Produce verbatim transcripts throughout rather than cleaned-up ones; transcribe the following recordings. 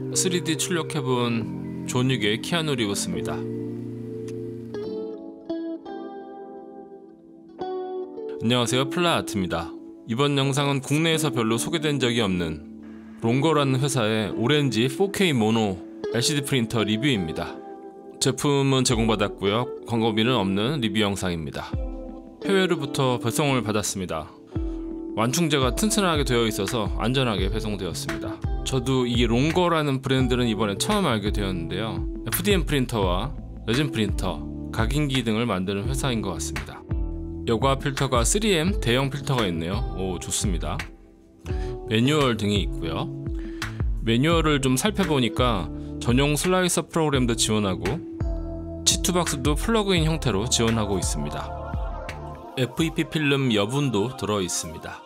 쓰리디 출력해본 존 윅의 키아누 리브스입니다. 안녕하세요, 플라아트입니다. 이번 영상은 국내에서 별로 소개된 적이 없는 롱거라는 회사의 오렌지 포케이 모노 엘시디 프린터 리뷰입니다. 제품은 제공받았고요, 광고비는 없는 리뷰 영상입니다. 해외로부터 배송을 받았습니다. 완충제가 튼튼하게 되어 있어서 안전하게 배송되었습니다. 저도 이 롱거라는 브랜드는 이번에 처음 알게 되었는데요, 에프디엠 프린터와 레진 프린터, 각인기 등을 만드는 회사인 것 같습니다. 여과 필터가 쓰리엠 대형 필터가 있네요. 오, 좋습니다. 매뉴얼 등이 있고요. 매뉴얼을 좀 살펴보니까 전용 슬라이서 프로그램도 지원하고 치투박스도 플러그인 형태로 지원하고 있습니다. 에프이피 필름 여분도 들어 있습니다.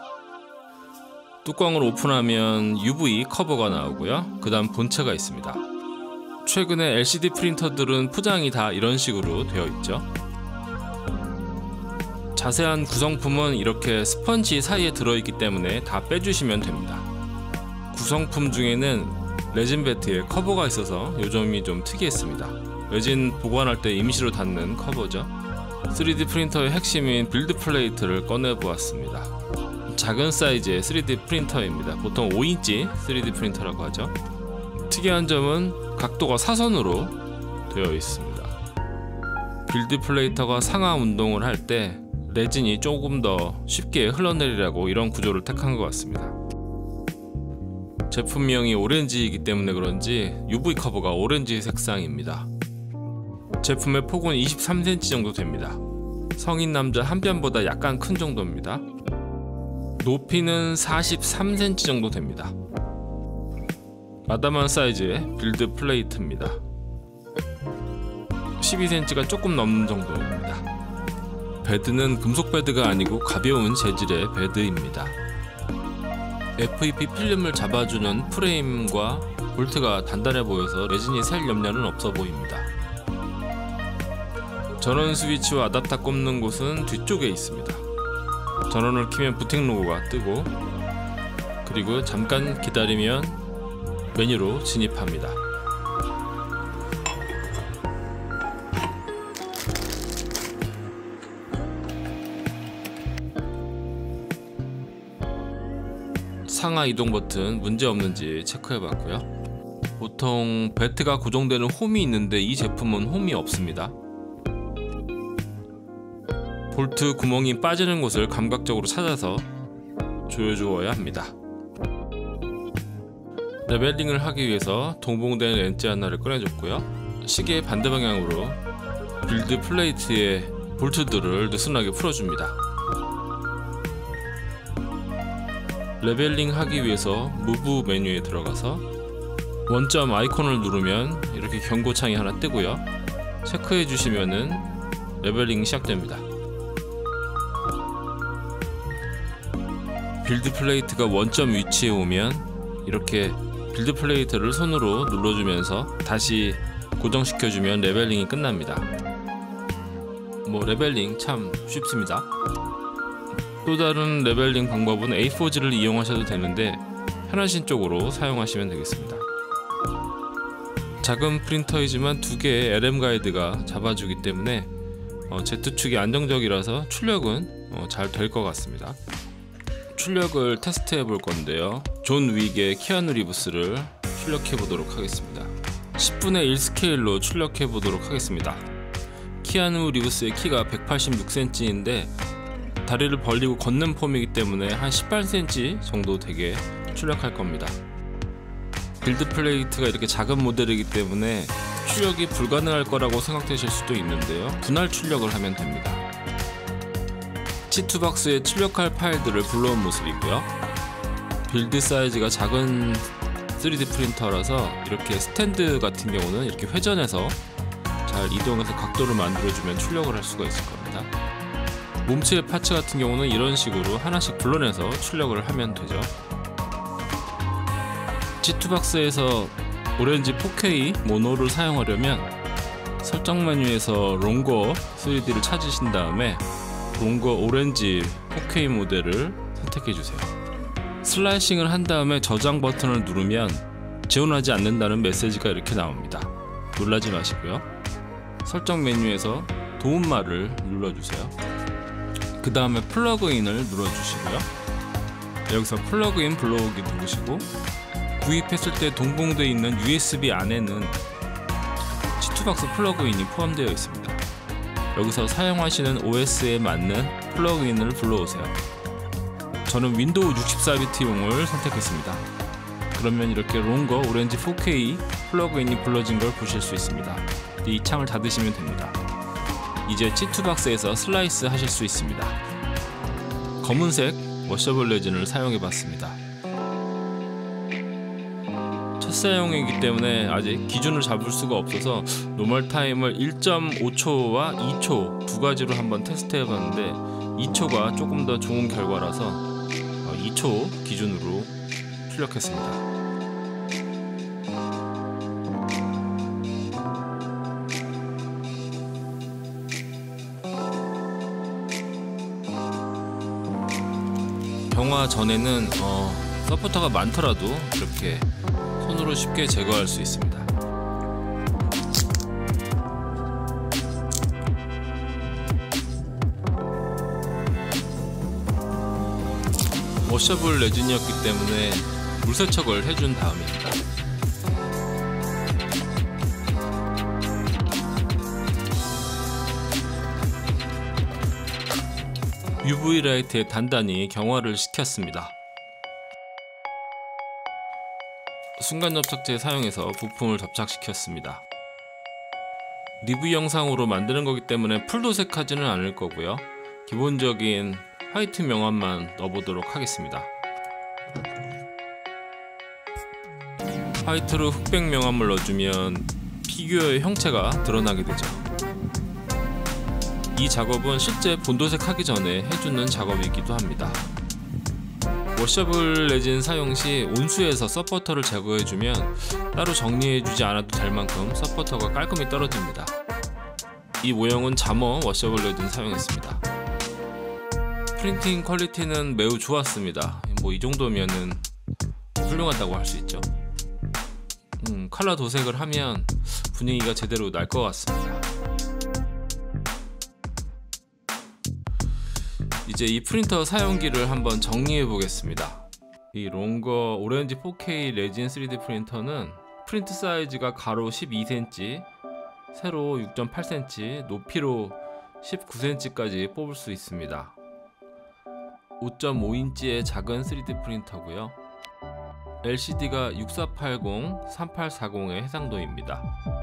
뚜껑을 오픈하면 유브이 커버가 나오고요, 그 다음 본체가 있습니다. 최근에 엘시디 프린터들은 포장이 다 이런 식으로 되어 있죠. 자세한 구성품은 이렇게 스펀지 사이에 들어있기 때문에 다 빼주시면 됩니다. 구성품 중에는 레진 배트에 커버가 있어서 요점이 좀 특이했습니다. 레진 보관할 때 임시로 닫는 커버죠. 쓰리디 프린터의 핵심인 빌드 플레이트를 꺼내보았습니다. 작은 사이즈의 쓰리디 프린터입니다. 보통 오 인치 쓰리디 프린터라고 하죠. 특이한 점은 각도가 사선으로 되어 있습니다. 빌드 플레이터가 상하 운동을 할 때 레진이 조금 더 쉽게 흘러내리라고 이런 구조를 택한 것 같습니다. 제품명이 오렌지이기 때문에 그런지 유브이 커버가 오렌지 색상입니다. 제품의 폭은 이십삼 센티미터 정도 됩니다. 성인 남자 한 뼘보다 약간 큰 정도입니다. 높이는 사십삼 센티미터 정도 됩니다. 마다만 사이즈의 빌드 플레이트입니다. 십이 센티미터가 조금 넘는 정도입니다. 베드는 금속 베드가 아니고 가벼운 재질의 베드입니다. 에프이피 필름을 잡아주는 프레임과 볼트가 단단해 보여서 레진이 셀 염려는 없어 보입니다. 전원 스위치와 아답터 꼽는 곳은 뒤쪽에 있습니다. 전원을 켜면 부팅 로고가 뜨고, 그리고 잠깐 기다리면 메뉴로 진입합니다. 상하 이동 버튼 문제없는지 체크해봤고요. 보통 배트가 고정되는 홈이 있는데 이 제품은 홈이 없습니다. 볼트 구멍이 빠지는 곳을 감각적으로 찾아서 조여주어야 합니다. 레벨링을 하기 위해서 동봉된 렌치 하나를 꺼내줬고요. 시계 반대 방향으로 빌드 플레이트의 볼트들을 느슨하게 풀어줍니다. 레벨링 하기 위해서 무브 메뉴에 들어가서 원점 아이콘을 누르면 이렇게 경고창이 하나 뜨고요. 체크해 주시면은 레벨링이 시작됩니다. 빌드 플레이트가 원점 위치에 오면 이렇게 빌드 플레이트를 손으로 눌러주면서 다시 고정시켜주면 레벨링이 끝납니다. 뭐 레벨링 참 쉽습니다. 또 다른 레벨링 방법은 에이포지를 이용하셔도 되는데 편하신 쪽으로 사용하시면 되겠습니다. 작은 프린터이지만 두 개의 엘엠 가이드가 잡아주기 때문에 어, Z축이 안정적이라서 출력은 어, 잘 될 것 같습니다. 출력을 테스트해 볼 건데요, 존 윅의 키아누 리브스를 출력해 보도록 하겠습니다. 십분의 일 스케일로 출력해 보도록 하겠습니다. 키아누 리브스의 키가 백팔십육 센티미터인데 다리를 벌리고 걷는 폼이기 때문에 한 십팔 센티미터 정도 되게 출력할 겁니다. 빌드 플레이트가 이렇게 작은 모델이기 때문에 출력이 불가능할 거라고 생각되실 수도 있는데요, 분할 출력을 하면 됩니다. 치투박스에 출력할 파일들을 불러온 모습이고요. 빌드 사이즈가 작은 쓰리디 프린터라서 이렇게 스탠드 같은 경우는 이렇게 회전해서 잘 이동해서 각도를 만들어주면 출력을 할 수가 있을 겁니다. 몸체 파츠 같은 경우는 이런 식으로 하나씩 불러내서 출력을 하면 되죠. 치투박스에서 오렌지 포케이 모노를 사용하려면 설정 메뉴에서 롱거 쓰리디를 찾으신 다음에 롱거 오렌지 포케이 모델을 선택해 주세요. 슬라이싱을 한 다음에 저장 버튼을 누르면 지원하지 않는다는 메시지가 이렇게 나옵니다. 놀라지 마시고요. 설정 메뉴에서 도움말을 눌러주세요. 그 다음에 플러그인을 눌러주시고요. 여기서 플러그인 불러오기 누르시고 구입했을 때 동봉되어 있는 유에스비 안에는 지투박스 플러그인이 포함되어 있습니다. 여기서 사용하시는 오에스에 맞는 플러그인을 불러오세요. 저는 윈도우 육십사 비트용을 선택했습니다. 그러면 이렇게 롱거 오렌지 포케이 플러그인이 불러진 걸 보실 수 있습니다. 이 창을 닫으시면 됩니다. 이제 지투박스에서 슬라이스 하실 수 있습니다. 검은색 워셔블 레진을 사용해 봤습니다. 첫 사용이기 때문에 아직 기준을 잡을 수가 없어서 노멀 타임을 일 점 오 초와 이 초 두 가지로 한번 테스트 해봤는데 이 초가 조금 더 좋은 결과라서 이 초 기준으로 출력했습니다. 경화 전에는 어, 서포터가 많더라도 이렇게 손으로 쉽게 제거할 수 있습니다. 워셔블 레진이었기 때문에 물세척을 해준 다음입니다. 유브이 라이트에 단단히 경화를 시켰습니다. 순간 접착제 사용해서 부품을 접착시켰습니다. 리뷰 영상으로 만드는 거기 때문에 풀 도색하지는 않을 거고요. 기본적인 화이트 명암만 넣어보도록 하겠습니다. 화이트로 흑백 명암을 넣어주면 피규어의 형체가 드러나게 되죠. 이 작업은 실제 본도색 하기 전에 해주는 작업이기도 합니다. 워셔블 레진 사용 시 온수에서 서포터를 제거해주면 따로 정리해주지 않아도 될 만큼 서포터가 깔끔히 떨어집니다. 이 모형은 자머 워셔블 레진 사용했습니다. 프린팅 퀄리티는 매우 좋았습니다. 뭐 이 정도면은 훌륭하다고 할 수 있죠. 음, 컬러 도색을 하면 분위기가 제대로 날 것 같습니다. 이제 이 프린터 사용기를 한번 정리해 보겠습니다. 이 롱거 오렌지 포케이 레진 쓰리디 프린터는 프린트 사이즈가 가로 십이 센티미터, 세로 육 점 팔 센티미터, 높이로 십구 센티미터까지 뽑을 수 있습니다. 오 점 오 인치의 작은 쓰리디 프린터고요. 엘시디가 육사팔공, 삼팔사공의 해상도입니다.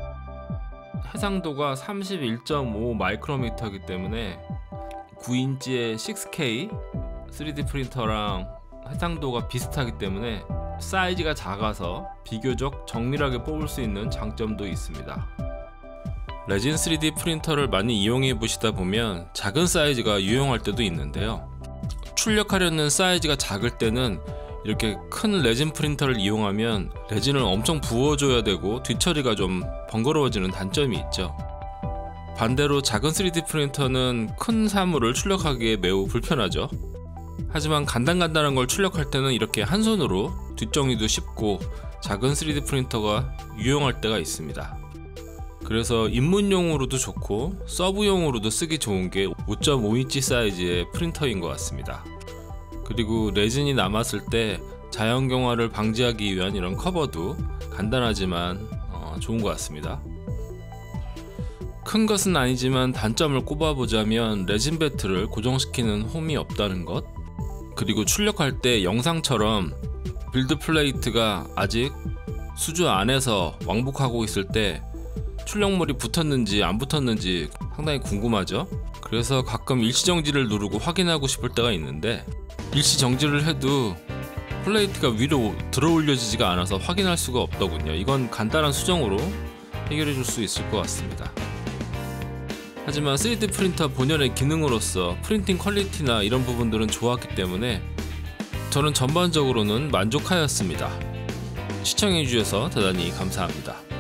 해상도가 삼십일 점 오 마이크로미터이기 때문에 구 인치의 식스 케이 쓰리디 프린터랑 해상도가 비슷하기 때문에 사이즈가 작아서 비교적 정밀하게 뽑을 수 있는 장점도 있습니다. 레진 쓰리디 프린터를 많이 이용해 보시다 보면 작은 사이즈가 유용할 때도 있는데요. 출력하려는 사이즈가 작을 때는 이렇게 큰 레진 프린터를 이용하면 레진을 엄청 부어줘야 되고 뒤처리가 좀 번거로워지는 단점이 있죠. 반대로 작은 쓰리디 프린터는 큰 사물을 출력하기에 매우 불편하죠. 하지만 간단간단한 걸 출력할 때는 이렇게 한 손으로 뒷정리도 쉽고 작은 쓰리디 프린터가 유용할 때가 있습니다. 그래서 입문용으로도 좋고 서브용으로도 쓰기 좋은 게 오 점 오 인치 사이즈의 프린터인 것 같습니다. 그리고 레진이 남았을 때 자연경화를 방지하기 위한 이런 커버도 간단하지만 어, 좋은 것 같습니다. 큰 것은 아니지만 단점을 꼽아보자면 레진 배트를 고정시키는 홈이 없다는 것, 그리고 출력할 때 영상처럼 빌드 플레이트가 아직 수주 안에서 왕복하고 있을 때 출력물이 붙었는지 안 붙었는지 상당히 궁금하죠. 그래서 가끔 일시정지를 누르고 확인하고 싶을 때가 있는데 일시정지를 해도 플레이트가 위로 들어 올려지지가 않아서 확인할 수가 없더군요. 이건 간단한 수정으로 해결해 줄 수 있을 것 같습니다. 하지만 쓰리디 프린터 본연의 기능으로서 프린팅 퀄리티나 이런 부분들은 좋았기 때문에 저는 전반적으로는 만족하였습니다. 시청해주셔서 대단히 감사합니다.